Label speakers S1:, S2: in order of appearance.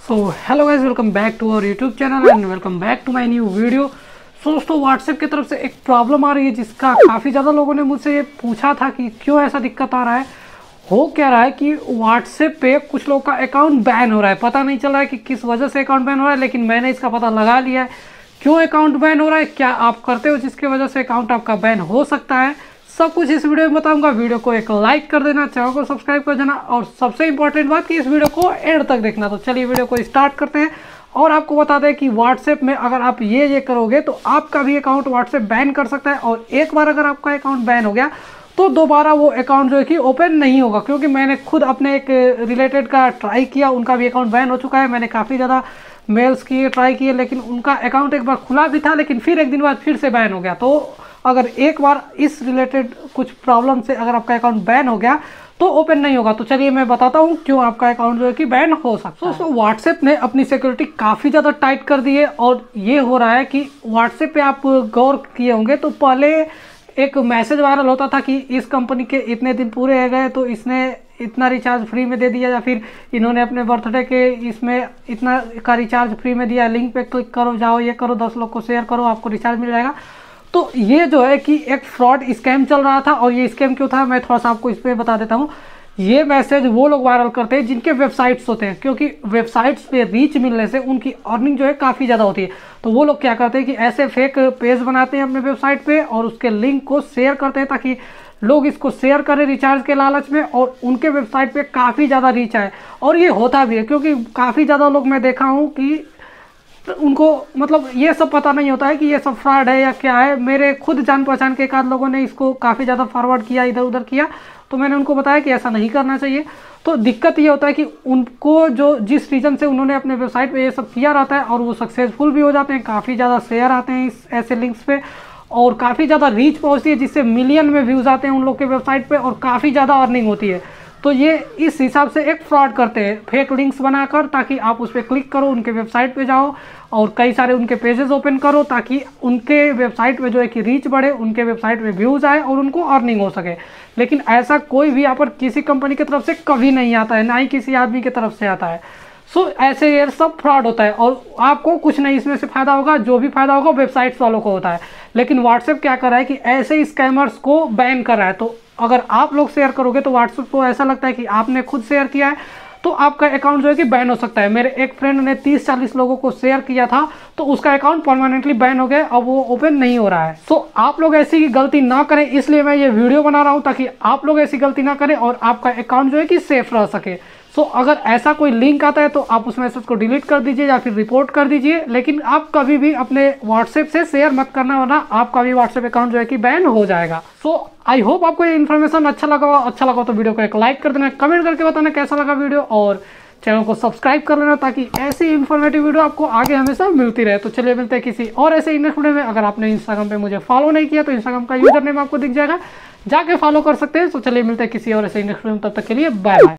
S1: So hello guys, welcome back to our YouTube channel and welcome back to my new video. दोस्तों WhatsApp की तरफ से एक problem आ रही है जिसका काफ़ी ज़्यादा लोगों ने मुझसे पूछा था कि क्यों ऐसा दिक्कत आ रहा है। हो क्या रहा है कि व्हाट्सएप पे कुछ लोग का अकाउंट बैन हो रहा है। पता नहीं चल रहा है कि किस वजह से अकाउंट बैन हो रहा है, लेकिन मैंने इसका पता लगा लिया है क्यों अकाउंट बैन हो रहा है, क्या आप करते हो जिसकी वजह से अकाउंट आपका बैन हो सकता है। सब कुछ इस वीडियो में बताऊंगा। वीडियो को एक लाइक कर देना, चैनल को सब्सक्राइब कर देना और सबसे इंपॉर्टेंट बात कि इस वीडियो को एंड तक देखना। तो चलिए वीडियो को स्टार्ट करते हैं और आपको बता दें कि व्हाट्सएप में अगर आप ये करोगे तो आपका भी अकाउंट व्हाट्सएप बैन कर सकता है। और एक बार अगर आपका अकाउंट बैन हो गया तो दोबारा वो अकाउंट जो है कि ओपन नहीं होगा, क्योंकि मैंने खुद अपने एक रिलेटेड का ट्राई किया, उनका भी अकाउंट बैन हो चुका है। मैंने काफ़ी ज़्यादा मेल्स किए, ट्राई किए, लेकिन उनका अकाउंट एक बार खुला भी था लेकिन फिर एक दिन बाद फिर से बैन हो गया। तो अगर एक बार इस रिलेटेड कुछ प्रॉब्लम से अगर आपका अकाउंट बैन हो गया तो ओपन नहीं होगा। तो चलिए मैं बताता हूँ क्यों आपका अकाउंट जो है कि बैन हो सकता है। दोस्तों व्हाट्सएप ने अपनी सिक्योरिटी काफ़ी ज़्यादा टाइट कर दी है और ये हो रहा है कि व्हाट्सएप पे आप गौर किए होंगे तो पहले एक मैसेज वायरल होता था कि इस कंपनी के इतने दिन पूरे हो गए तो इसने इतना रिचार्ज फ्री में दे दिया, या फिर इन्होंने अपने बर्थडे के इसमें इतना का रिचार्ज फ्री में दिया, लिंक पे क्लिक करो, जाओ ये करो, 10 लोग को शेयर करो, आपको रिचार्ज मिल जाएगा। तो ये जो है कि एक फ्रॉड स्कैम चल रहा था। और ये स्कैम क्यों था मैं थोड़ा सा आपको इस पर बता देता हूँ। ये मैसेज वो लोग वायरल करते हैं जिनके वेबसाइट्स होते हैं, क्योंकि वेबसाइट्स पे रीच मिलने से उनकी अर्निंग जो है काफ़ी ज़्यादा होती है। तो वो लोग क्या करते हैं कि ऐसे फेक पेज बनाते हैं अपने वेबसाइट पे और उसके लिंक को शेयर करते हैं ताकि लोग इसको शेयर करें रिचार्ज के लालच में और उनके वेबसाइट पे काफ़ी ज़्यादा रीच आए। और ये होता भी है, क्योंकि काफ़ी ज़्यादा लोग मैं देखा हूँ कि उनको मतलब ये सब पता नहीं होता है कि ये सब फ्रॉड है या क्या है। मेरे खुद जान पहचान के एक आध लोगों ने इसको काफ़ी ज़्यादा फॉरवर्ड किया, इधर उधर किया, तो मैंने उनको बताया कि ऐसा नहीं करना चाहिए। तो दिक्कत ये होता है कि उनको जो जिस रीज़न से उन्होंने अपने वेबसाइट पे ये सब किया रहता है और वो सक्सेसफुल भी हो जाते हैं, काफ़ी ज़्यादा शेयर आते हैं इस ऐसे लिंक्स पे और काफ़ी ज़्यादा रीच पहुँचती है, जिससे मिलियन में व्यूज़ आते हैं उन लोग के वेबसाइट पर और काफ़ी ज़्यादा अर्निंग होती है। तो ये इस हिसाब से एक फ्रॉड करते हैं, फेक लिंक्स बनाकर, ताकि आप उस पर क्लिक करो, उनके वेबसाइट पे जाओ और कई सारे उनके पेजेस ओपन करो ताकि उनके वेबसाइट पे जो है कि रीच बढ़े, उनके वेबसाइट पे व्यूज़ आए और उनको अर्निंग हो सके। लेकिन ऐसा कोई भी यहाँ पर किसी कंपनी की तरफ से कभी नहीं आता है, ना ही किसी आदमी की तरफ से आता है। सो ऐसे ये सब फ्रॉड होता है और आपको कुछ नहीं इसमें से फ़ायदा होगा, जो भी फ़ायदा होगा वेबसाइट्स वालों को होता है। लेकिन व्हाट्सएप क्या कर रहा है कि ऐसे स्कैमर्स को बैन कर रहा है। तो अगर आप लोग शेयर करोगे तो व्हाट्सएप को ऐसा लगता है कि आपने खुद शेयर किया है तो आपका अकाउंट जो है कि बैन हो सकता है। मेरे एक फ्रेंड ने 30-40 लोगों को शेयर किया था तो उसका अकाउंट परमानेंटली बैन हो गया, अब वो ओपन नहीं हो रहा है। सो आप लोग ऐसी गलती ना करें, इसलिए मैं ये वीडियो बना रहा हूँ ताकि आप लोग ऐसी गलती ना करें और आपका अकाउंट जो है कि सेफ रह सके। सो अगर ऐसा कोई लिंक आता है तो आप उस मैसेज को डिलीट कर दीजिए या फिर रिपोर्ट कर दीजिए, लेकिन आप कभी भी अपने व्हाट्सएप से शेयर मत करना, वरना आपका भी व्हाट्सएप अकाउंट जो है कि बैन हो जाएगा। सो आई होप आपको ये इन्फॉर्मेशन अच्छा लगा तो वीडियो को एक लाइक कर देना, कमेंट करके बताना कैसा लगा वीडियो और चैनल को सब्सक्राइब कर लेना ताकि ऐसी इन्फॉर्मेटिव वीडियो आपको आगे हमेशा मिलती रहे। तो चलिए मिलते हैं किसी और ऐसे इंटरेस्ट वीडियो में। अगर आपने इंस्टाग्राम पे मुझे फॉलो नहीं किया तो इंस्टाग्राम का यूजर नेम आपको दिख जाएगा, जाके फॉलो कर सकते हैं। तो चलिए मिलते हैं किसी और ऐसे इंटरेस्ट वीडियो में, तब तक के लिए बाय बाय।